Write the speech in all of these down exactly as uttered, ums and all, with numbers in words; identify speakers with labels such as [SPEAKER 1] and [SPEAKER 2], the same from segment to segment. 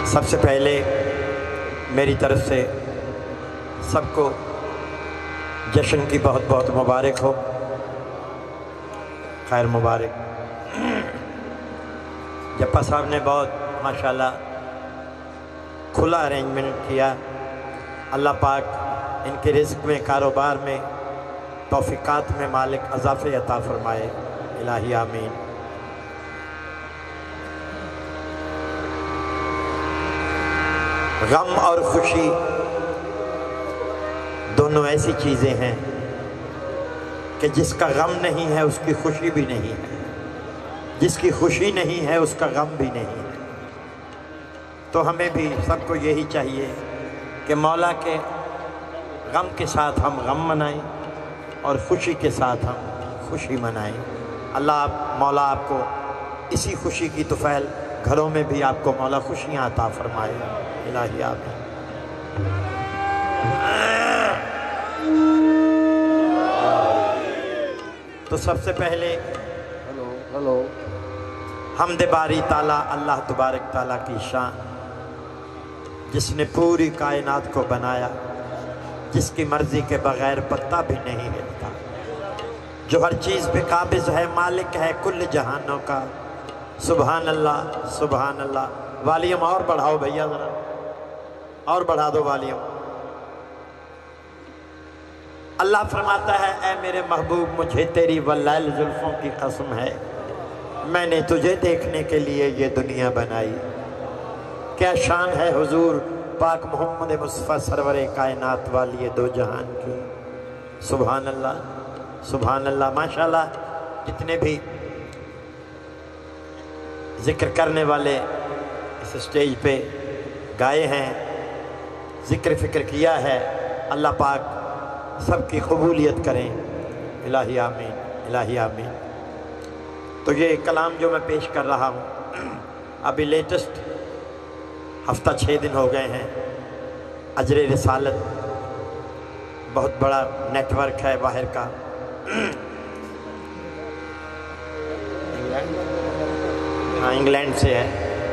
[SPEAKER 1] सबसे पहले मेरी तरफ से सबको जश्न की बहुत बहुत मुबारक हो, खैर मुबारक। जप्पा साहब ने बहुत माशाल्लाह खुला अरेंजमेंट किया। अल्लाह पाक इनके रिज़्क़ में, कारोबार में, तौफ़ीक़ात में मालिक अज़ाफ़े अता फ़रमाए, इलाही आमीन। गम और खुशी दोनों ऐसी चीज़ें हैं कि जिसका गम नहीं है उसकी खुशी भी नहीं है, जिसकी खुशी नहीं है उसका गम भी नहीं है। तो हमें भी सबको यही चाहिए कि मौला के गम के साथ हम गम मनाएं और खुशी के साथ हम खुशी मनाएं। अल्लाह आप मौला आपको इसी खुशी की तुफ़ैल घरों में भी आपको मौला खुशियाँ अता फ़रमाए, इलाही आमीन। तो सबसे पहले
[SPEAKER 2] हेलो हेलो
[SPEAKER 1] हमद बारी ताला अल्लाह तबारक ताला की शान, जिसने पूरी कायनात को बनाया, जिसकी मर्ज़ी के बग़ैर पत्ता भी नहीं हिलता, जो हर चीज़ पे काबिज़ है, मालिक है कुल जहानों का। सुभान अल्लाह सुभान अल्लाह। वॉल्यूम और बढ़ाओ भैया, ज़रा और बढ़ा दो वॉल्यूम। अल्लाह फरमाता है, ऐ मेरे महबूब मुझे तेरी वल्लैल जुल्फ़ों की कसम है, मैंने तुझे देखने के लिए ये दुनिया बनाई। क्या शान है हुजूर पाक मोहम्मद मुस्तफ़ा सरवरे कायनात वाली दो जहान की। सुभान अल्लाह सुभान अल्लाह। माशाल्लाह जितने भी ज़िक्र करने वाले इस स्टेज पे गाए हैं, ज़िक्र फ़िक्र किया है, अल्लाह पाक सबकी कबूलियत करें, इलाही आमीन इलाही आमीन। तो ये कलाम जो मैं पेश कर रहा हूँ, अभी लेटेस्ट हफ्ता छः दिन हो गए हैं। अजरे रिसालत बहुत बड़ा नेटवर्क है बाहर का, हाँ इंग्लैंड से है।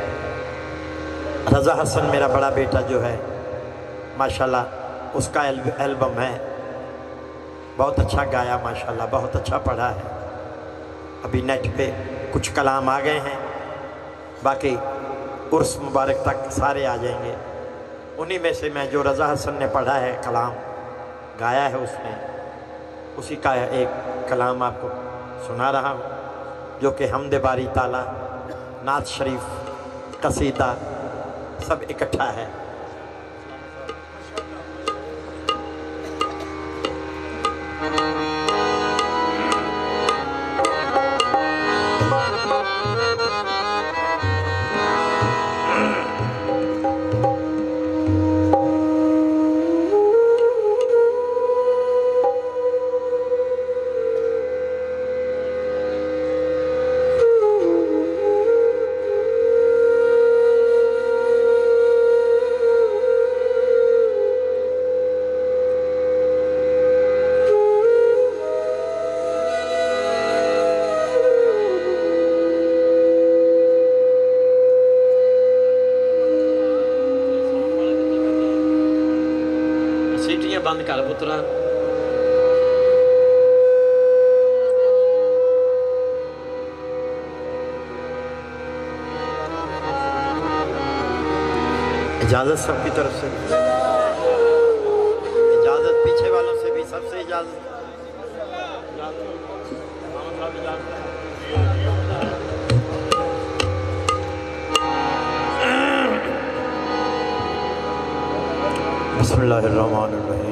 [SPEAKER 1] रज़ा हसन मेरा बड़ा बेटा जो है माशाल्लाह, उसका एल्बम है, बहुत अच्छा गाया माशाल्लाह, बहुत अच्छा पढ़ा है। अभी नेट पे कुछ कलाम आ गए हैं, बाकी उर्स मुबारक तक सारे आ जाएंगे। उन्हीं में से मैं जो रज़ा हसन ने पढ़ा है, कलाम गाया है उसने, उसी का एक कलाम आपको सुना रहा हूँ, जो कि हमद बारी ताला, नात शरीफ, कसीदा सब इकट्ठा है। बंद कर पुत्रा। इजाजत सबकी तरफ से, इजाजत पीछे वालों से भी, सबसे इजाजत। बिस्मिल्लाहिर्रहमानिर्रहीम।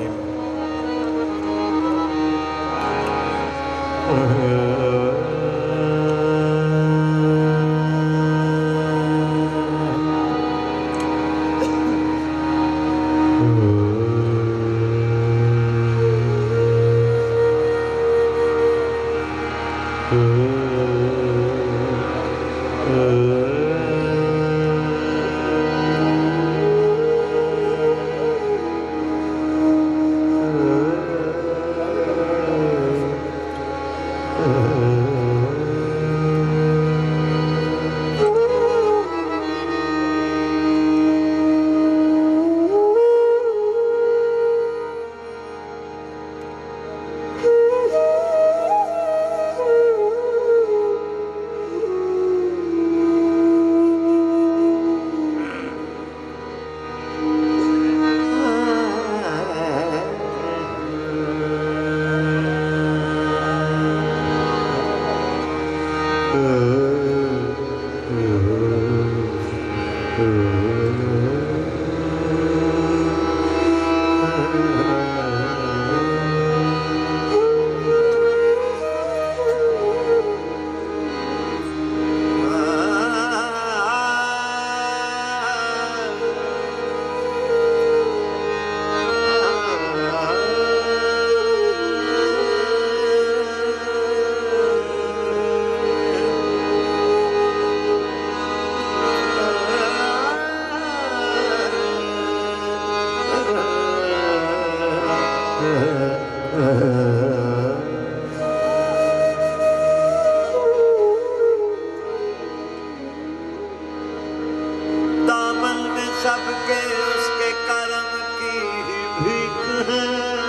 [SPEAKER 1] सबके उसके करम की भीख है।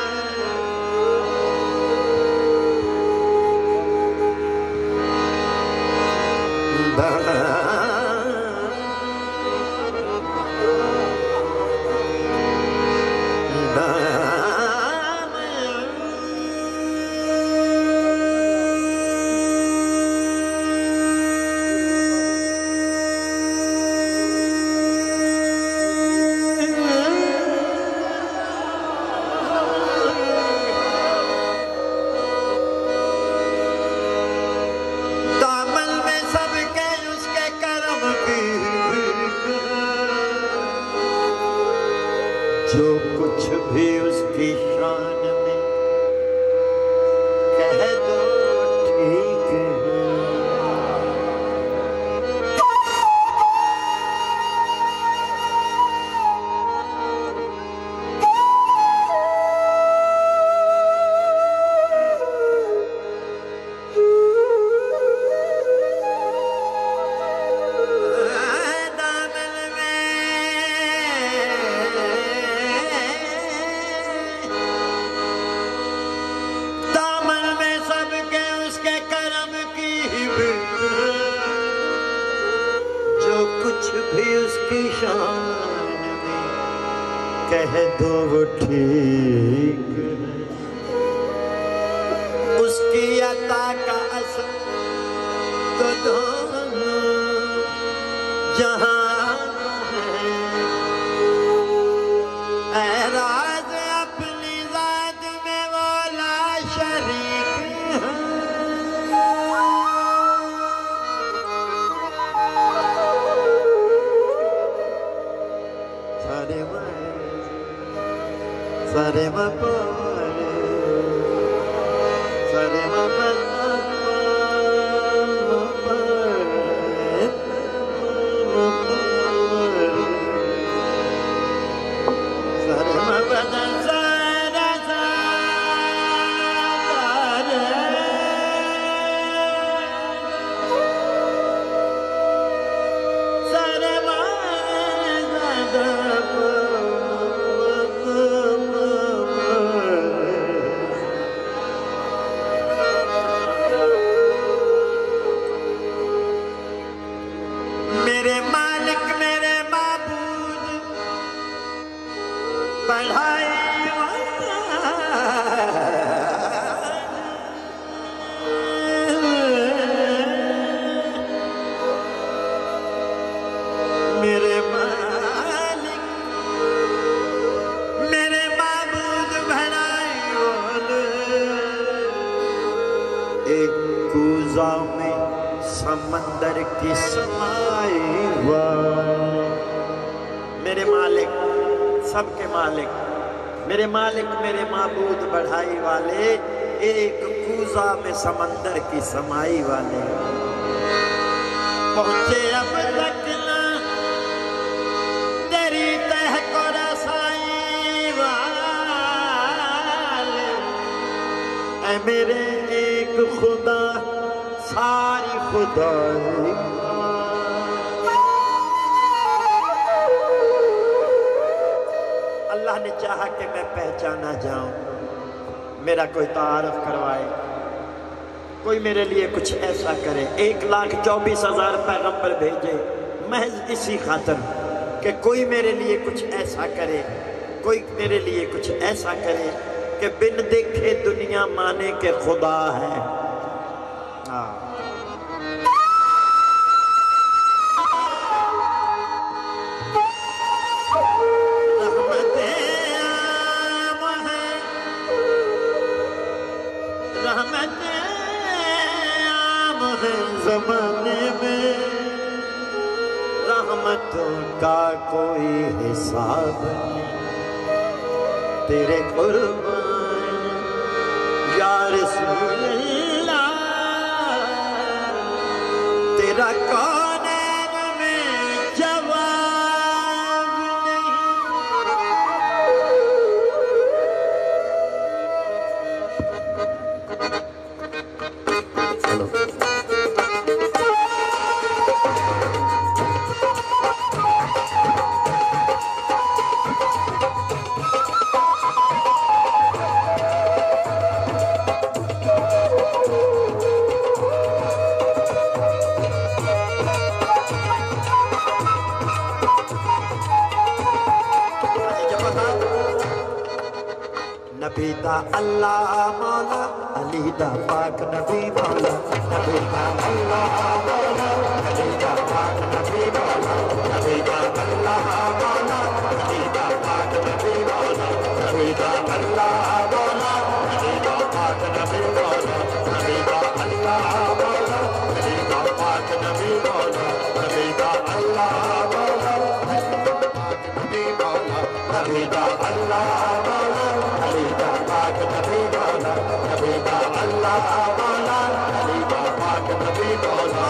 [SPEAKER 1] जो कुछ भी उसकी शान में कह दो ठीक है। कुछ भी उसकी शान में कह दो वो ठीक है। उसकी अता का असर तो दोनों जहां है। एराज अपनी जात में वाला शरीक है। Sare ma pare, sare ma pare, sare ma pare, sare sare ma बढ़ाई मेरे मालिक मेरे माबूद बढ़ाई एक कूजा में समंदर की समाई मेरे मालिक सबके मालिक मेरे मालिक मेरे माबूद बढ़ाई वाले एक कूजा में समंदर की समाई वाले पहुंचे अब तक ना तेरी तह को रसाई वाले ऐ मेरे एक खुदा सारी खुदाई। अल्लाह ने चाहा कि मैं पहचाना जाऊं, मेरा कोई तारुफ करवाए, कोई मेरे लिए कुछ ऐसा करे। एक लाख चौबीस हजार पैगंबर भेजे महज इसी खातिर कि कोई मेरे लिए कुछ ऐसा करे, कोई मेरे लिए कुछ ऐसा करे कि बिन देखे दुनिया माने के खुदा है। हाँ ज़माने में रहमतों का कोई हिसाब नहीं। तेरे कुर्बान या रसूल अल्लाह तेरा कौनैन में जवाब नहीं। चलो नबी दा अल्लाह मौला अली दा पाक नबी मौला नबी दा अल्लाह मौला अली दा पाक नबी मौला नबी दा अल्लाह मौला अली दा पाक नबी मौला नबी दा अल्लाह मौला अली दा पाक नबी मौला नबी दा अल्लाह मौला अली दा पाक नबी मौला नबी दा अल्लाह मौला नबी दा अल्लाह मौला अली दा पाक नबी मौला नबी दा अल्लाह मौला अली दा पाक नबी मौला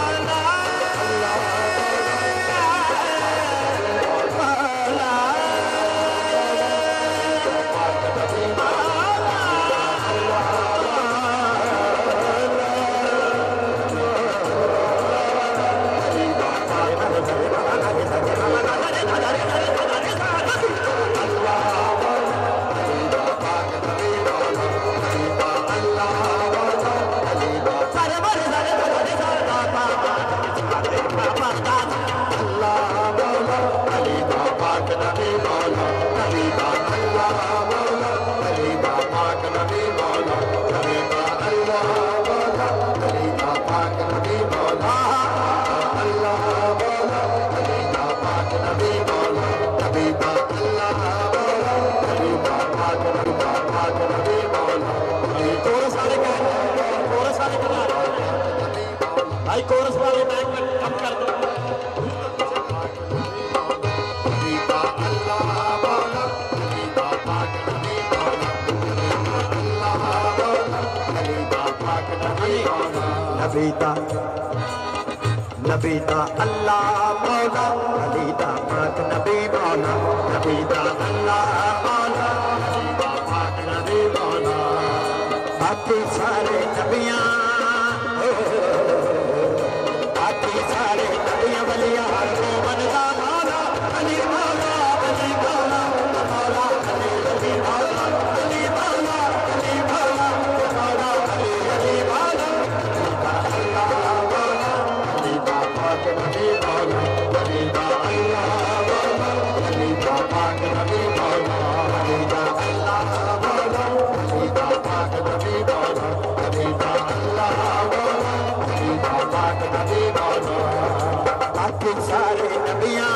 [SPEAKER 1] भाई कोरस वाले बैग में कम कर दो नबी दा नबी दा अल्लाह मौला अली दा पाक नबी मौला नबी दा अल्लाह मौला अली दा पाक नबी मौला बाकी सारे नबियां बाकी सारे नबियां वलियां हर मोमन दा मौला अली मौला अली मौला मौला अली अली मौला अली मौला अली मौला मौला अली अली मौला अल्लाह मौला अली दा पाक नबी मौला अली दा अल्लाह मौला अली दा पाक नबी मौला अली दा अल्लाह मौला अली दा पाक नबी मौला अली दा अल्लाह मौला अली दा पाक नबी मौला बाकी सारे नबियां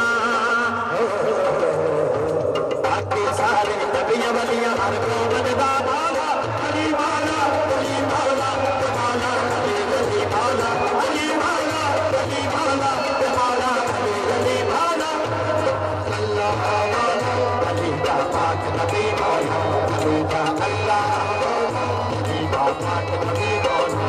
[SPEAKER 1] बाकी सारे नबियां वलियां हर मोमन दा मौला अली मौला अली मौला मौला अली अली मौला अली मौला अली मौला मौला अली अली मौला अल्लाह मौला अली दा पाक नबी मौला अली दा अल्लाह मौला अली दा पाक नबी मौला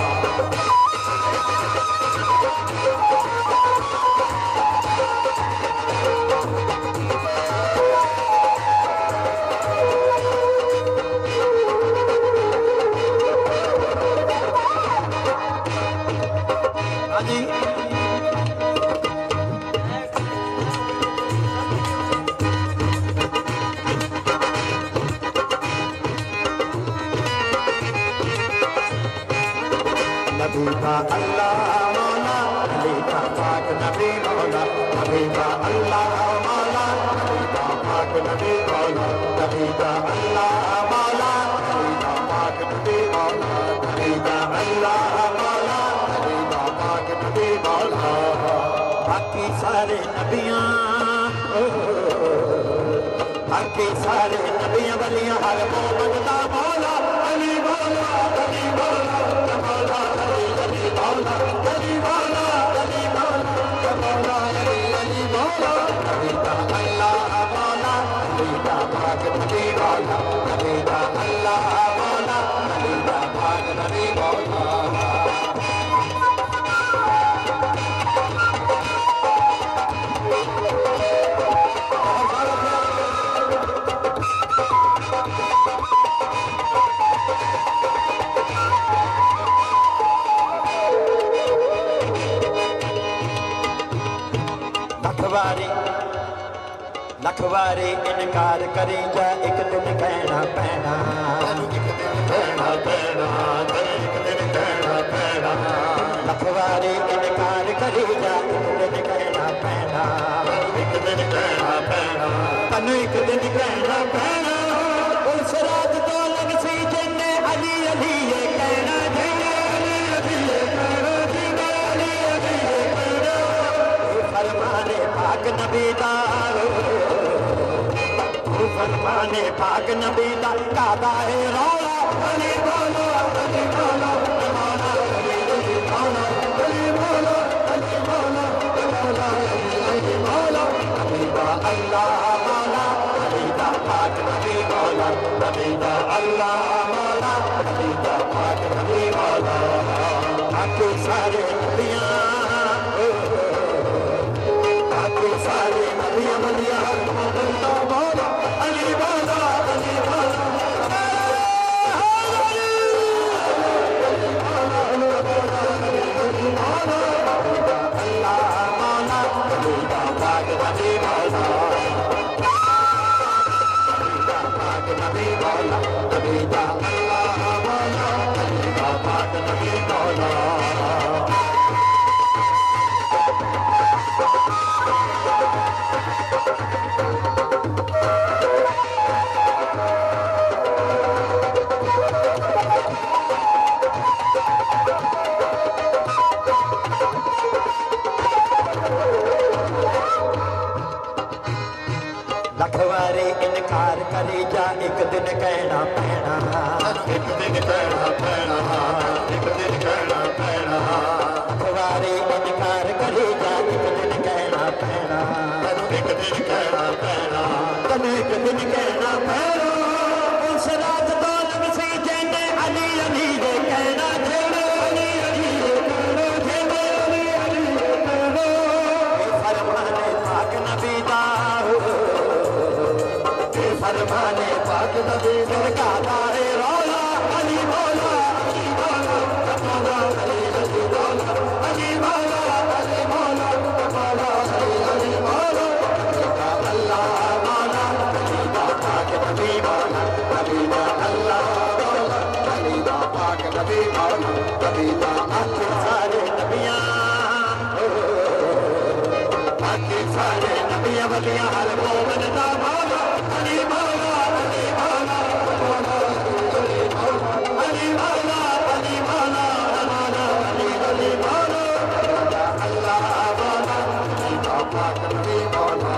[SPEAKER 1] नबी का अल्लाह मौला अली का पाक नबी मौला नबी का अल्लाह मौला अली का पाक नबी मौला नबी का अल्लाह मौला अली का पाक नबी मौला नबी का अल्लाह मौला अली का पाक नबी मौला बाकी सारे नबियां बाकी सारे नबियां वलियां हर मोमन दा मौला अली मौला अली मौला मौला अली अली मौला अली मौला अली मौला मौला अली अली मौला नबी दा अल्लाह मौला अली दा पाक नबी मौला नबी दा अल्लाह मौला अली दा पाक नबी मौला लखवारी लखवारी इनकार करी जा एक दिन कहना पैना एक दिन कहना पैना एक दिन कहना पैना लखवारी इनकार करी जा एक दिन कहना पैना एक दिन कहना पैना तनु एक दिन कहना पैना उस रात तो फरमारे पाक नबी दा फरमाने पाक नबी दा कादा है रौला अली बोलो अली बोलो मौला अली बोलो अली बोलो अली बोलो मौला अली बोलो अली दा अल्लाह मौला अली दा पाक नबी मौला अली दा अल्लाह मौला अली दा पाक नबी मौला आके सारे नबियां आके सारे नबियां बलिया मौला मौला अली मौला अली मौला अल्लाह मौला अली दा पाक नबी मौला नबी मौला नबी दा अल्लाह मौला अली दा पाक नबी मौला लखवारे इनकार करी जा एक दिन कहना पैना एक दिन कहना पैना एक दिन कहना पैना लखवारे इनकार करी जा एक दिन कहना पैना एक दिन कहना पैना तने एक दिन कहना पैना उस रात तो नबी जेने अली अली दे कहना जेने अली अली दे कहना जेने अली अली दे कहना फरमाने पाक नबी दा फरमाने पाक नबी सरकारा है रौला अली मौला अली मौला मौला अली अली मौला अली मौला अली मौला मौला अली अली मौला अल्लाह मौला अली दा पाक नबी मौला अली दा अल्लाह मौला अली दा पाक नबी मौला अली दा आखिर सारे नबियां आखिर सारे नबियां वलियां हर मोमिन दा मौला अली मौला अली मौला मौला अली मौला अली मौला अली मौला मौला अली अली मौला अल्लाह मौला अली दा पाक नबी मौला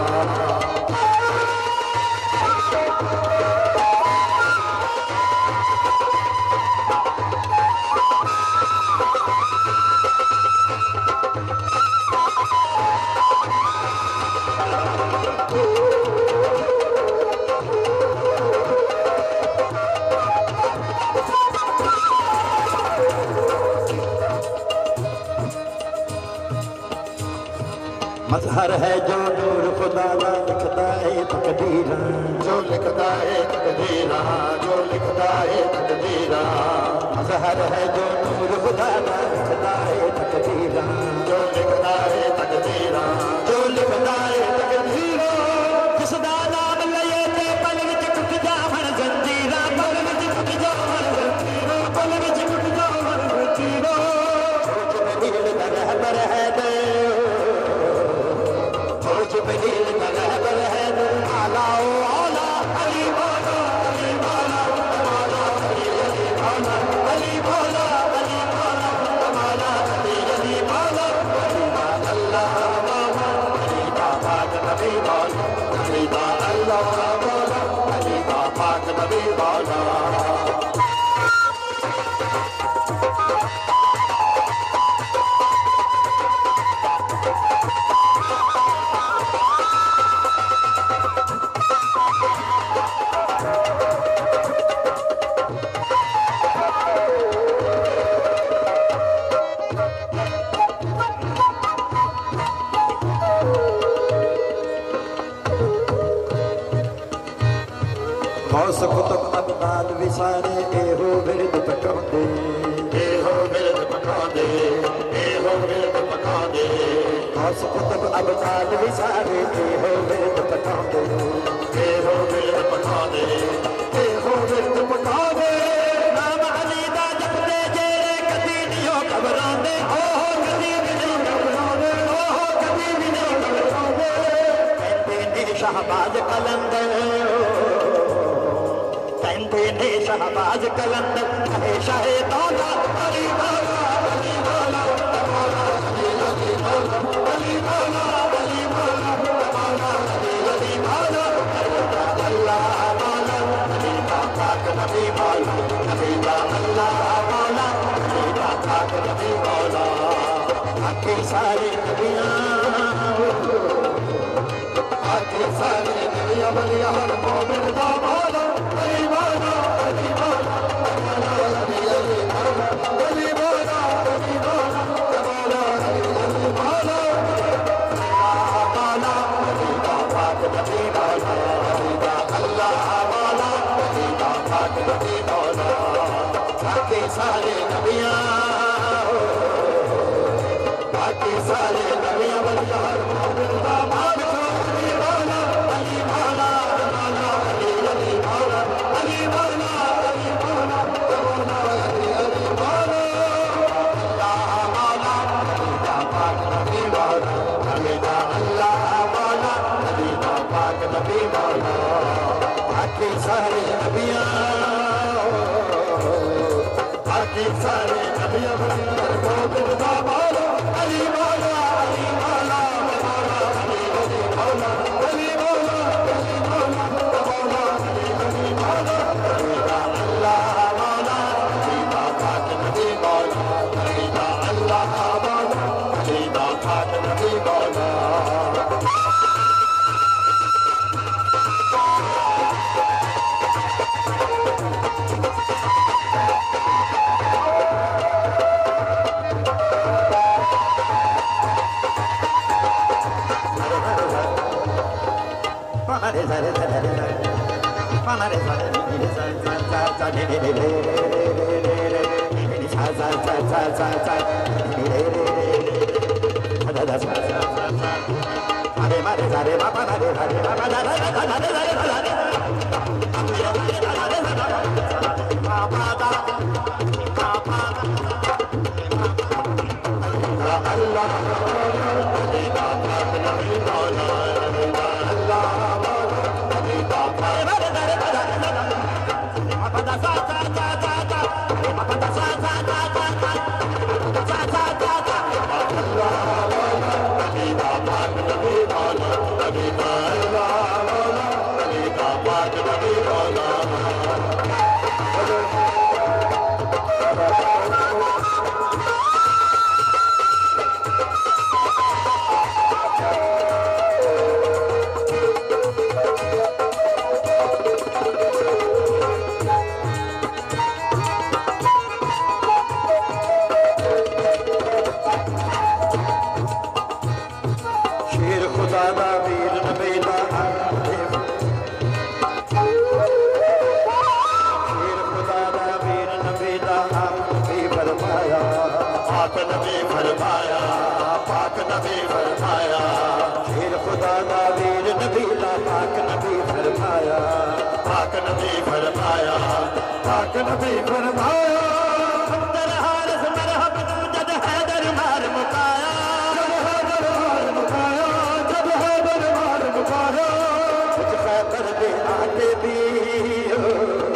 [SPEAKER 1] मजहर है जो नूर खुदा दा लिखता है तकदीरा जो लिखता है तकदीरा जो लिखता है तकदीरा मजहर है जो नूर खुदा दा लिखता है तकदीरा जो लिखता है तकदीरा जो लिखता है तकदीरा जिस दा नाम लये ते पल विच टुट जावन जंजीरा पल विच टुट जावन जंजीरा पल विच टुट जावन जंजीरा दिल दा रहबर है दे जिब्रील का रहबर है आला ओ आला अली मौला अली मौला मौला अली अली मौला अली मौला अली मौला मौला अली अली मौला अल्लाह मौला अली दा पाक नबी मौला अली दा अल्लाह मौला अली दा पाक नबी मौला गौस कुतुब अबदाल विसारे एहो बिरद पकांदे एहो बिरद पकांदे एहो बिरद पकांदे गौस कुतुब अबदाल विसारे एहो बिरद पकांदे एहो बिरद पकांदे एहो बिरद पकांदे नाम अली दा जपदे जेरे कदी नहीं घबरांदे ओहो कदी भी नहीं घबरांदे ओहो कदी भी नहीं घबरांदे कहंदे ने शहबाज कलंदर कहते ने शहबाज कलंदर कहे शाहे दौला अली मौला अली मौला मौला अली अली मौला अली मौला अली मौला बाकी सारे नबियां बाकी सारे नबियां बलिया हर मोमिन दा मौला अली मौला अली मौला अली अली मौला अली मौला अली मौला मौला अली अली मौला मौला अली दा पाक नबी मौला अली दा अल्लाह मौला अली दा पाक नबी मौला बाकी सारे नबियां बाकी सारे नबियां बलिया हर मोमिन दा मौला अली मौला अली मौला मौला अली अली मौला अली मौला अली मौला मौला अली अली मौला अल्लाह मौला अली दा पाक नबी मौला अली दा अल्लाह मौला अली दा पाक नबी मौला बाकी सारे नबियां बाकी सारे नबियां बलिया हर मोमिन दा मौला अली मौला अली मौला मौला अली अली मौला अली मौला अली मौला मौला अली अली मौला अली दा अल्लाह मौला अली दा पाक नबी मौला अली दा अल्लाह मौला अली दा पाक नबी मौला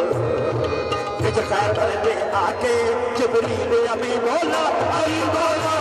[SPEAKER 1] आके जबरील अभी बोला अली बोला